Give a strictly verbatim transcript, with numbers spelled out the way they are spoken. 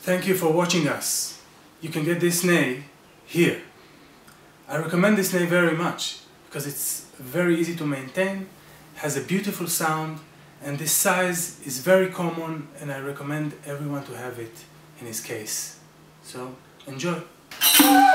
Thank you for watching us. You can get this nail here. I recommend this nail very much because it's very easy to maintain, has a beautiful sound, and this size is very common, and I recommend everyone to have it in his case. So enjoy!